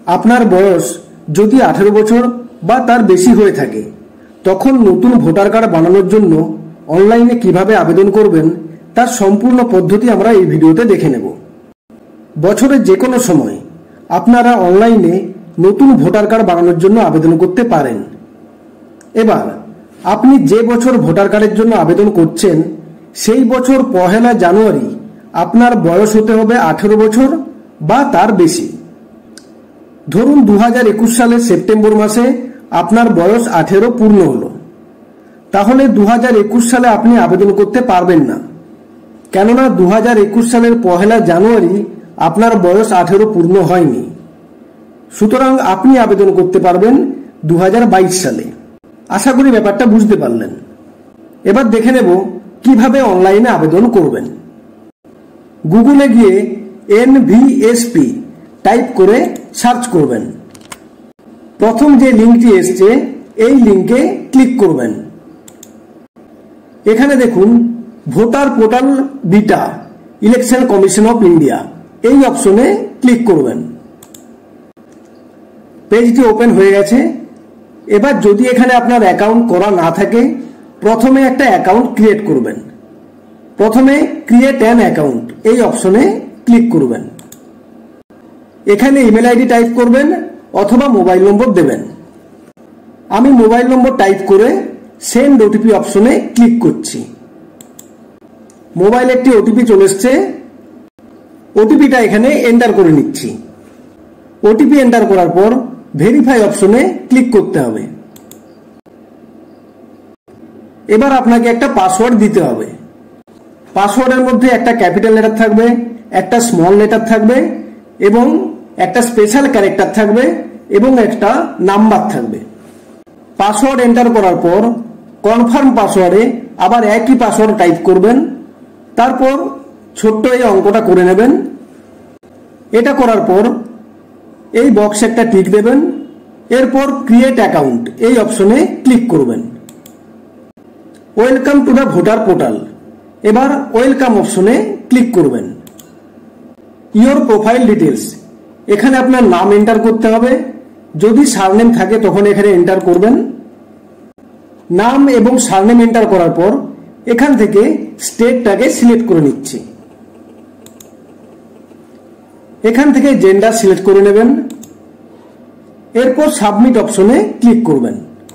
আপনার বয়স যদি 18 বছর বা তার বেশি হয়ে থাকে তখন নতুন ভোটার কার্ড বানানোর জন্য অনলাইনে কিভাবে আবেদন করবেন তার সম্পূর্ণ পদ্ধতি আমরা এই ভিডিওতে দেখে নেব। বছরের যে কোনো সময় আপনারা অনলাইনে নতুন ভোটার কার্ড বানানোর জন্য আবেদন করতে পারেন। এবার আপনি যে বছর ভোটার কার্ডের জন্য আবেদন করছেন সেই বছর 1 জানুয়ারি আপনার বয়স হতে হবে 18 বছর বা তার বেশি। ধরুন 2021 সালের সেপ্টেম্বর মাসে আপনার বয়স 18 পূর্ণ হলো, তাহলে 2021 সালে আপনি আবেদন করতে পারবেন না, কেননা 2021 সালের 1 জানুয়ারি আপনার বয়স 18 পূর্ণ হয়নি। সুতরাং আপনি আবেদন করতে পারবেন 2022 সালে। আশা করি ব্যাপারটা বুঝতে পারলেন। এবার দেখে নেব কিভাবে অনলাইনে আবেদন করবেন। গুগলে গিয়ে NVSP টাইপ করে সার্চ করবেন। প্রথম যে লিঙ্কটি এসছে এই লিঙ্কে ক্লিক করবেন। এখানে দেখুন voter portal beta election commission of India এই অপশনে ক্লিক করবেন। পেজটি ওপেন হয়ে গেছে। এবার যদি এখানে আপনার অ্যাকাউন্ট করা না থাকে প্রথমে একটা অ্যাকাউন্ট ক্রিয়েট করবেন। প্রথমে ক্রিয়েট অ্যান অ্যাকাউন্ট এই অপশনে ক্লিক করবেন। এখানে ইমেল আইডি টাইপ করবেন অথবা মোবাইল নম্বর দেবেন। আমি মোবাইল নম্বর টাইপ করে সেন্ড ওটিপি অপশনে ক্লিক করছি। মোবাইলে একটি ওটিপি চলে এসছে, ওটিপিটা এখানে এন্টার করে নিচ্ছি। ওটিপি এন্টার করার পর ভেরিফাই অপশনে ক্লিক করতে হবে। এবার আপনাকে একটা পাসওয়ার্ড দিতে হবে। পাসওয়ার্ডের মধ্যে একটা ক্যাপিটাল লেটার থাকবে, একটা স্মল লেটার থাকবে এবং একটা স্পেশাল ক্যারেক্টার থাকবে এবং একটা নাম্বার থাকবে। পাসওয়ার্ড এন্টার করার পর কনফার্ম পাসওয়ার্ডে আবার একই পাসওয়ার্ড টাইপ করবেন। তারপর ছোট্ট এই অঙ্কটা করে নেবেন। এটা করার পর এই বক্সে একটা টিক দেবেন। এরপর ক্রিয়েট অ্যাকাউন্ট এই অপশনে ক্লিক করবেন। Welcome to the voter portal, এবার ওয়েলকাম অপশনে ক্লিক করবেন। ইওর প্রোফাইল ডিটেলস, এখানে আপনার নাম এন্টার করতে হবে। যদি সারনেম থাকে তখন এখানে এন্টার করবেন। নাম এবং সারনেম এন্টার করার পর এখান থেকে স্টেটটাকে সিলেক্ট করে নিচ্ছি। এখান থেকে জেন্ডার সিলেক্ট করে নেবেন। এরপর সাবমিট অপশনে ক্লিক করবেন।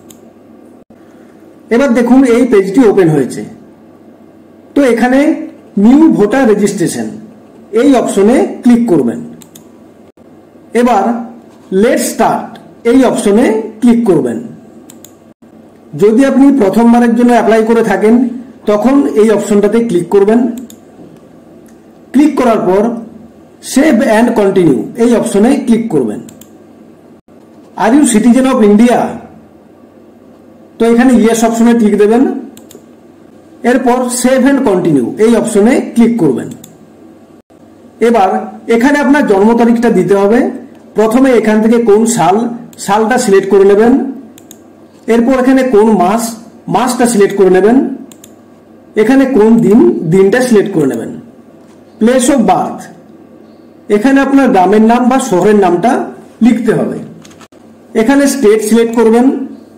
এবার দেখুন এই পেজটি ওপেন হয়েছে। তো এখানে নিউ ভোটার রেজিস্ট্রেশন এই অপশনে ক্লিক করবেন। এবার লেটস স্টার্ট এই অপশনে ক্লিক করবেন। যদি আপনি প্রথমবারের জন্য অ্যাপ্লাই করে থাকেন তখন এই অপশনটাতে ক্লিক করবেন। ক্লিক করার পর সেভ অ্যান্ড কন্টিনিউ এই অপশনে ক্লিক করবেন। Are you citizen of India, তো এখানে ইয়েস অপশনে ক্লিক দেবেন। এরপর সেভ অ্যান্ড কন্টিনিউ এই অপশনে ক্লিক করবেন। এবার এখানে আপনার জন্ম তারিখটা দিতে হবে। প্রথমে এখান থেকে কোন সালটা সিলেক্ট করে নেবেন। এরপর এখানে কোন মাসটা সিলেক্ট করে নেবেন। এখানে কোন দিনটা সিলেক্ট করে নেবেন। প্লেস অফ বার্থ, এখানে আপনার গ্রামের নাম বা শহরের নামটা লিখতে হবে। এখানে স্টেট সিলেক্ট করবেন।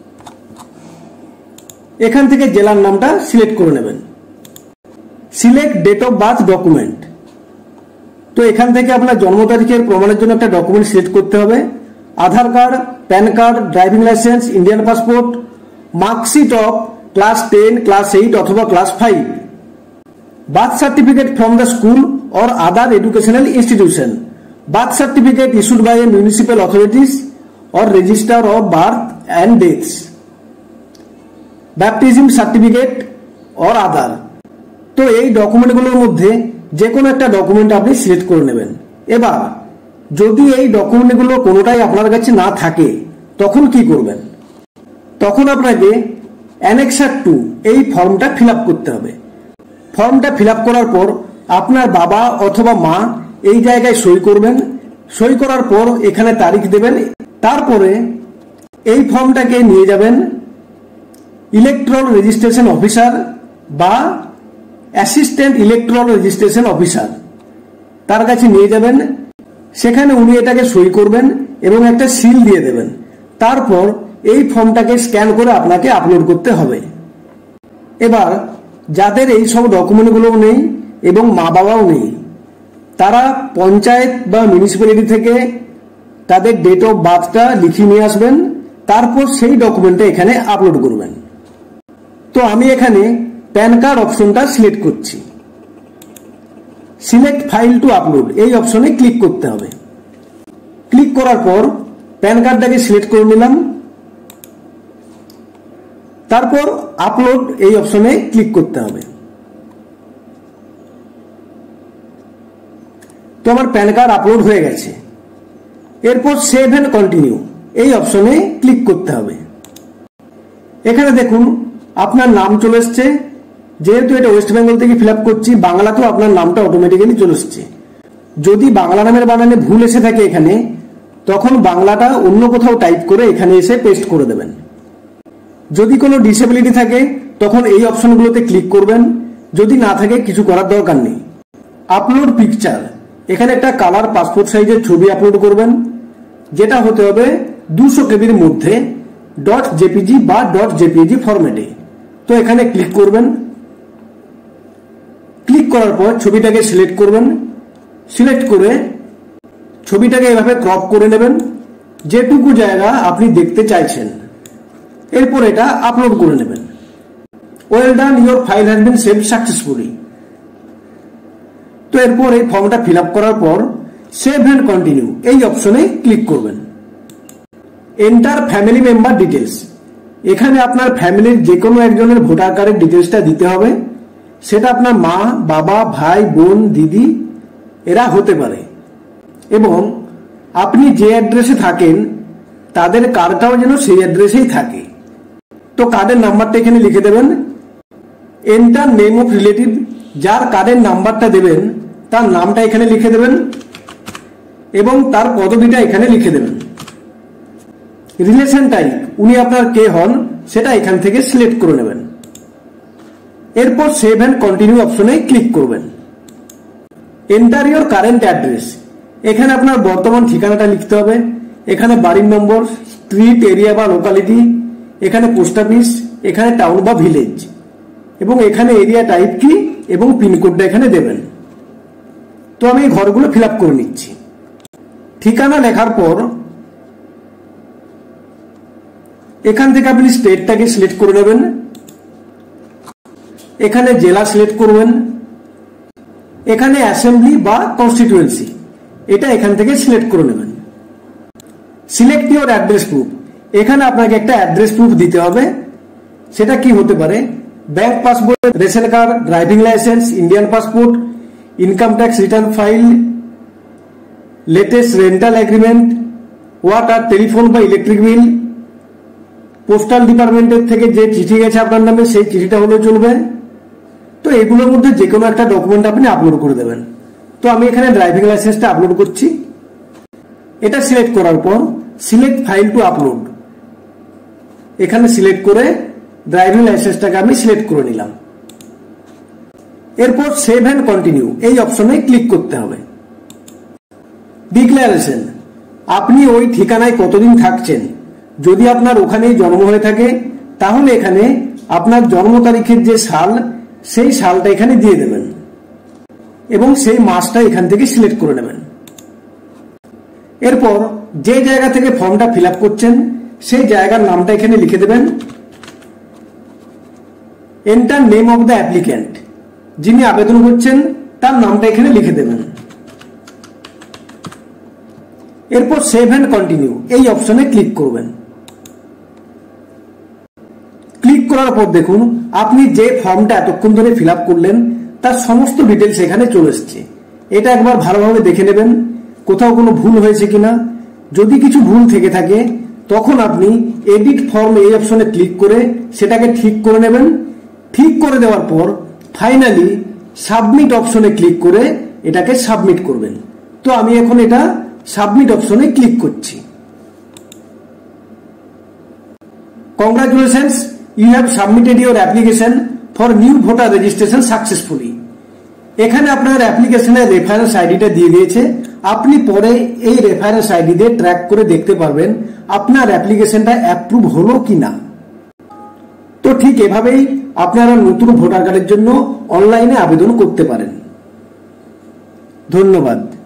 এখান থেকে জেলার নামটা সিলেক্ট করে নেবেন। Select date of birth document, তো এখান থেকে আপনার জন্ম তারিখের প্রমাণের জন্য একটা ডকুমেন্ট সিলেক্ট করতে হবে। Aadhaar card, PAN card, driving licence, Indian passport, marksheet of class 10, class 8 অথবা class 5, birth certificate from the school or other educational institution, birth certificate issued by a municipal authorities or register of birth and deaths, baptism certificate or other। তো এই ডকুমেন্টগুলোর মধ্যে যে কোনো একটা document আপনি select করে নেবেন। এবার যদি এই ডকুমেন্টগুলো কোনোটাই আপনার কাছে না থাকে তখন কি করবেন? তখন আপনাকে অ্যানেক্সার 2 এই ফর্মটা ফিল আপ করতে হবে। ফর্মটা ফিল আপ করার পর আপনার বাবা অথবা মা এই জায়গায় সই করবেন। সই করার পর এখানে তারিখ দেবেন। তারপরে এই ফর্মটাকে নিয়ে যাবেন ইলেকট্রাল রেজিস্ট্রেশন অফিসার বা অ্যাসিস্ট্যান্ট ইলেকট্রাল রেজিস্ট্রেশন অফিসার, তার কাছে নিয়ে যাবেন। সেখানে উনি এটাকে সই করবেন এবং একটা সিল দিয়ে দেবেন। তারপর এই ফর্মটাকে স্ক্যান করে আপনাকে আপলোড করতে হবে। এবার যাদের এই সব ডকুমেন্টগুলো নেই এবং মা বাবাও নেই, তারা পঞ্চায়েত বা মিউনিসিপ্যালিটি থেকে তাদের ডেট অফ বার্থটা লিখিয়ে নিয়ে আসবেন, তারপর সেই ডকুমেন্টটা এখানে আপলোড করবেন। তো আমি এখানে প্যান কার্ড অপশনটা সিলেক্ট করছি। সিলেক্ট ফাইল টু আপলোড এই অপশনে ক্লিক করতে হবে। ক্লিক করার পর প্যান কার্ডটাকে সিলেক্ট করে নিলাম, তারপর আপলোড এই অপশনে ক্লিক করতে হবে। তো আমার প্যান কার্ড আপলোড হয়ে গেছে। এরপর সেভ এন্ড কন্টিনিউ এই অপশনে ক্লিক করতে হবে। এখানে দেখুন আপনার নাম চলে এসছে। যেহেতু এটা ওয়েস্ট বেঙ্গল থেকে ফিল আপ করছি, বাংলাতেও আপনার নামটা অটোমেটিক্যালি চলে এসছে। যদি বাংলা নামের বানানে ভুল এসে থাকে এখানে, তখন বাংলাটা অন্য কোথাও টাইপ করে এখানে এসে পেস্ট করে দেবেন। যদি কোনো ডিসেবিলিটি থাকে তখন এই অপশনগুলোতে ক্লিক করবেন, যদি না থাকে কিছু করার দরকার নেই। আপলোড পিকচার, এখানে একটা কালার পাসপোর্ট সাইজের ছবি আপলোড করবেন, যেটা হতে হবে 200 কেবির মধ্যে .jpg বা .jpg ফরম্যাটে। তো এখানে ক্লিক করবেন। ক্লিক করার পর ছবিটাকে সিলেক্ট করবেন। সিলেক্ট করে ছবিটাকে এভাবে ক্রপ করে নেবেন যেটুকু জায়গা আপনি দেখতে চাইছেন। এরপর এটা আপলোড করে নেবেন। Well done, your file has been saved successfully. তো এরপর এই ফর্মটা ফিল আপ করার পর সেভ এন্ড কন্টিনিউ এই অপশনে ক্লিক করবেন। এন্টার ফ্যামিলি মেম্বার ডিটেলস, এখানে আপনার ফ্যামিলির যে কোনো একজনের ভোটার কার্ডের ডিটেলসটা দিতে হবে। সেটা আপনার মা, বাবা, ভাই, বোন, দিদি এরা হতে পারে। এবং আপনি যে অ্যাড্রেসে থাকেন তাদের কার্ডটাও যেন সেই অ্যাড্রেসেই থাকে। তো কার্ডের নাম্বারটা এখানে লিখে দেবেন। এন্টার নেম অফ রিলেটিভ, যার কার্ডের নাম্বারটা দেবেন তার নামটা এখানে লিখে দেবেন এবং তার পদবিটা এখানে লিখে দেবেন। রিলেশন টাইপ, উনি আপনার কে হন সেটা এখান থেকে সিলেক্ট করে নেবেন। এরপর সেভ এন্ড কন্টিনিউ অপশনে ক্লিক করবেন। এন্টার ইউর কারেন্ট অ্যাড্রেস, এখানে আপনার বর্তমান ঠিকানাটা লিখতে হবে। এখানে বাড়ির নম্বর, স্ট্রিট, এরিয়া বা লোকালিটি, এখানে পোস্ট অফিস, এখানে টাউন বা ভিলেজ এবং এখানে এরিয়া টাইপ কি এবং পিনকোডটা এখানে দেবেন। তো আমি এই ঘরগুলো ফিল আপ করে নিচ্ছি। ঠিকানা লেখার পর এখান থেকে আপনি স্টেটটাকে সিলেক্ট করে নেবেন। এখানে জেলা সিলেক্ট করবেন। এখানে অ্যাসেম্বলি বা কনস্টিটিউয়েন্সি এটা এখান থেকে সিলেক্ট করে নেবেন। সিলেক্ট ইউর অ্যাড্রেস প্রুফ, এখানে আপনাকে একটা অ্যাড্রেস প্রুফ দিতে হবে। সেটা কি হতে পারে? Bank passbook, ration card, driving licence, Indian passport, income tax return file, latest rental agreement, water, telephone বা ইলেকট্রিক বিল, পোস্টাল ডিপার্টমেন্টের থেকে যে চিঠি গেছে আপনার নামে সেই চিঠিটা হলেও চলবে। তো এগুলোর মধ্যে যে কোনো একটা ডকুমেন্ট আপনি আপলোড করে দেবেন। তো আমি এখানে ড্রাইভিং লাইসেন্সটা আপলোড করছি। এটা সিলেক্ট করার পর সিলেক্ট ফাইল টু আপলোড, এখানে সিলেক্ট করে ড্রাইভিং লাইসেন্সটাকে আমি সিলেক্ট করে নিলাম। এরপর সেভ এন্ড কন্টিনিউ এই অপশনে ক্লিক করতে হবে। ডিক্লারেশন, আপনি ওই ঠিকানায় কতদিন থাকছেন। যদি আপনার ওখানেই জন্ম হয়ে থাকে তাহলে এখানে আপনার জন্ম তারিখের যে সাল সেই সালটা এখানে দিয়ে দেবেন এবং সেই মাসটা এখান থেকে সিলেক্ট করে নেবেন। এরপর যে জায়গা থেকে ফর্মটা ফিল আপ করছেন সেই জায়গার নামটা এখানে লিখে দেবেন। Enter name of the applicant, যিনি আবেদন করছেন তার নামটা এখানে লিখে দেবেন। এরপর সেভ এন্ড কন্টিনিউ এই অপশনে ক্লিক করবেন। ক্লিক করার পর দেখুন আপনি যে ফর্মটা এতক্ষণ ধরে ফিল আপ করলেন তার সমস্ত ডিটেলস এখানে চলে এসছে। এটা একবার ভালোভাবে দেখে নেবেন কোথাও কোনো ভুল হয়েছে কিনা। যদি কিছু ভুল থেকে থাকে তখন আপনি এডিট ফর্ম এই অপশনে ক্লিক করে সেটাকে ঠিক করে নেবেন। ঠিক করে দেওয়ার পর ফাইনালি সাবমিট অপশনে ক্লিক করে এটাকে সাবমিট করবেন। তো আমি এখন এটা সাবমিট অপশনে ক্লিক করছি। Congratulations, you have submitted your application for new voter registration successfully. এখানে আপনার অ্যাপ্লিকেশনের রেফারেন্স আইডিটা দিয়ে দিয়েছে আপনি পরে এই রেফারেন্স আইডি দিয়ে ট্র্যাক করে দেখতে পারবেন আপনার অ্যাপ্লিকেশনটা অ্যাপ্রুভ হলো কিনা। তো ঠিক এভাবেই আপনারা নতুন ভোটার কার্ডের জন্য অনলাইনে আবেদন করতে পারেন। ধন্যবাদ।